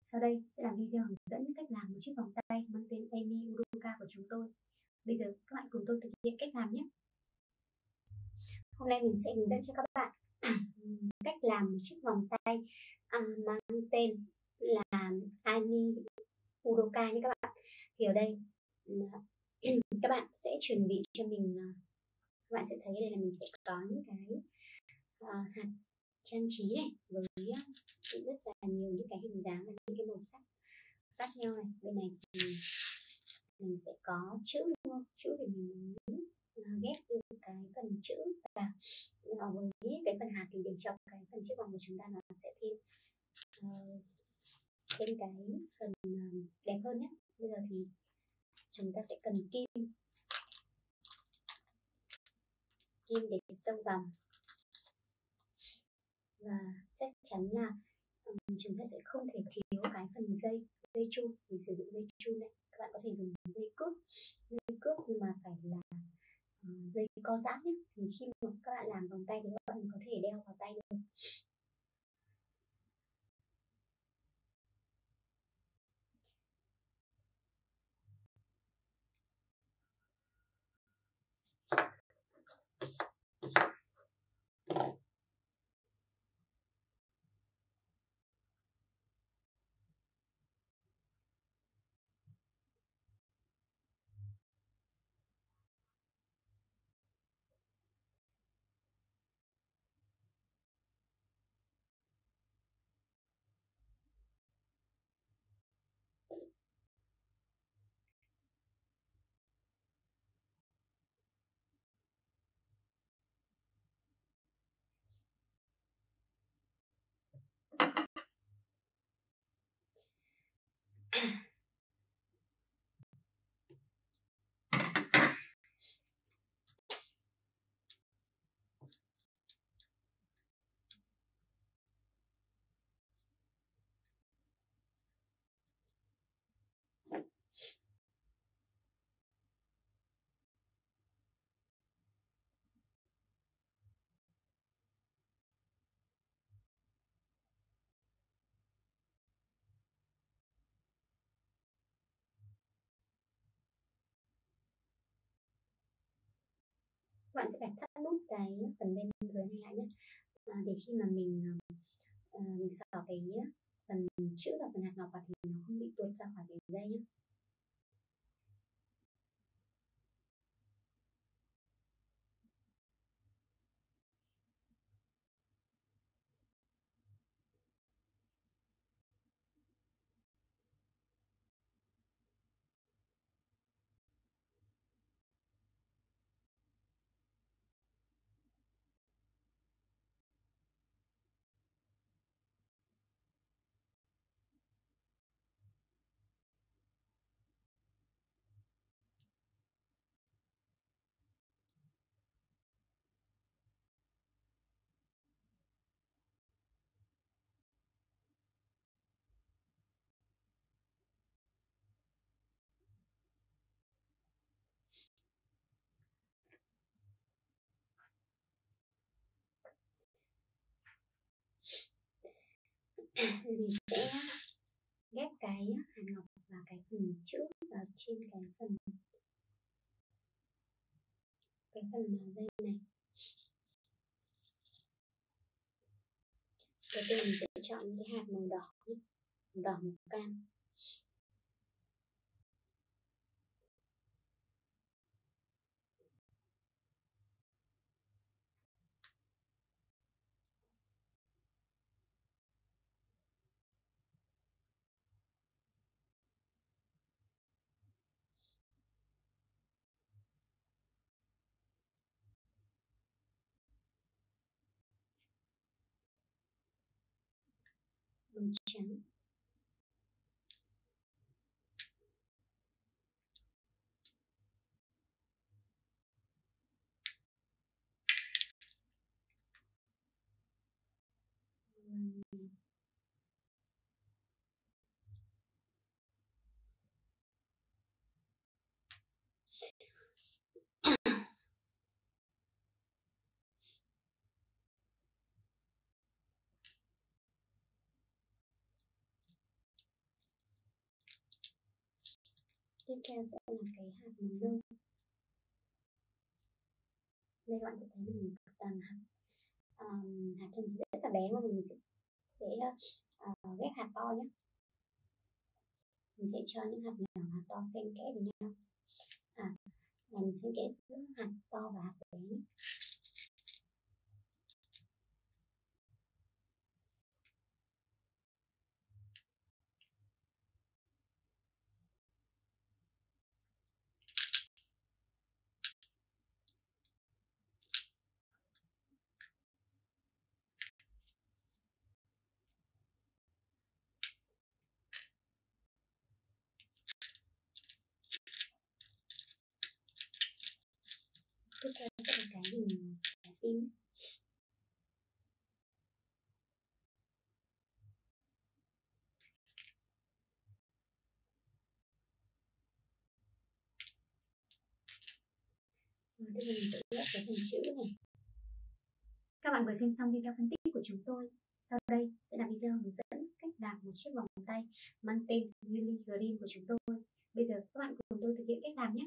Sau đây sẽ là video hướng dẫn cách làm một chiếc vòng tay mang tên Amy Udoka của chúng tôi. Bây giờ các bạn cùng tôi thực hiện cách làm nhé. Hôm nay mình sẽ hướng dẫn cho các bạn cách làm một chiếc vòng tay mang tên là Amy Udoka nhé các bạn. Thì ở đây các bạn sẽ chuẩn bị cho mình, các bạn sẽ thấy đây là mình sẽ có những cái hạt trang trí này với rất là nhiều những cái hình dáng và những cái màu sắc khác nhau này. Bên này thì mình sẽ có chữ, đúng không? Chữ thì mình muốn ghép được cái phần chữ và với cái phần hạt thì để cho cái phần chiếc vòng của chúng ta nó sẽ thêm cái phần đẹp hơn nhé. Bây giờ thì chúng ta sẽ cần kim để sâu vòng, và chắc chắn là chúng ta sẽ không thể thiếu cái phần dây chun. Mình sử dụng dây chun này, các bạn có thể dùng dây cước nhưng mà phải là dây co giãn nhé. Thì khi mà các bạn làm vòng tay thì các bạn có thể đeo vào tay được. Các bạn sẽ phải thắt nút cái phần bên dưới này lại nhé, để khi mà mình xỏ cái phần chữ và phần hạt ngọc vào thì nó không bị tuột ra khỏi cái dây nhé. Mình sẽ ghép cái hạt ngọc và cái phần chữ vào trên cái phần dây này. Đầu tiên mình sẽ chọn những cái hạt màu đỏ, màu cam. Màu trắng. Tiếp theo sẽ là cái hạt mầm non. Đây các bạn có thấy mình toàn hạt trồng rất là bé mà mình sẽ ghép hạt to nhé. Mình sẽ cho những hạt nhỏ hạt to xen kẽ với nhau. Và mình xen kẽ giữa hạt to và hạt bé nhé. Tiếp theo sẽ là cái hình trái tim. Tiếp theo mình sẽ ghép cái phần chữ này. Các bạn vừa xem xong video phân tích của chúng tôi. Sau đây sẽ là video hướng dẫn cách làm một chiếc vòng tay mang tên Julie Green của chúng tôi. Bây giờ các bạn cùng tôi thực hiện cách làm nhé.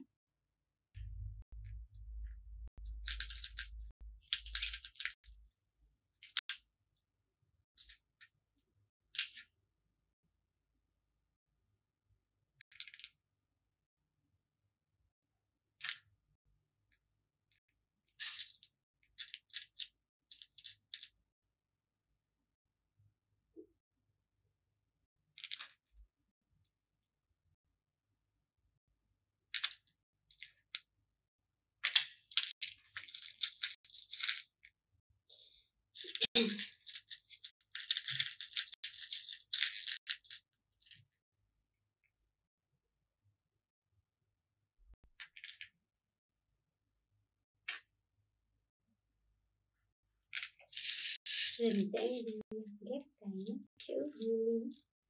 Giờ mình sẽ ghép cái chữ Julie.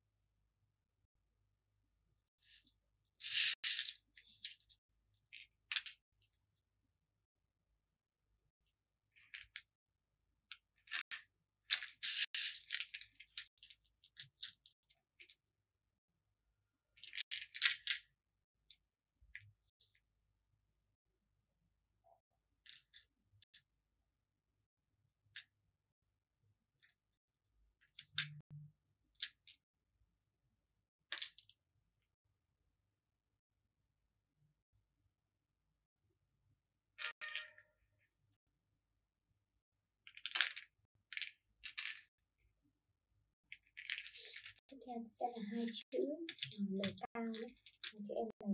Tiếp theo sẽ là hai chữ L cao đấy, hai chữ L.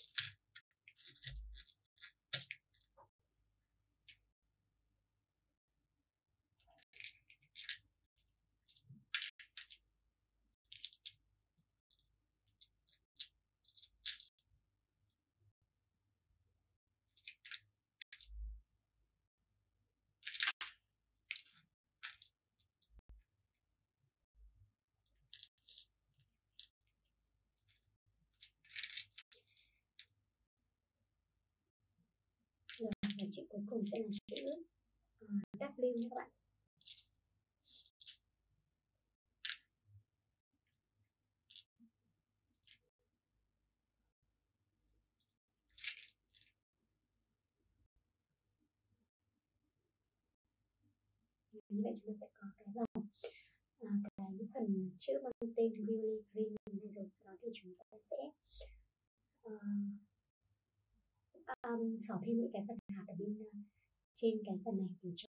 Rồi, và chữ cuối cùng sẽ là chữ W nhé các bạn. Như vậy chúng ta sẽ có cái vòng cái phần chữ mang tên Julie Green này rồi. Sau đó thì chúng ta sẽ xỏ thêm những cái phần hạt ở bên trên cái phần này để cho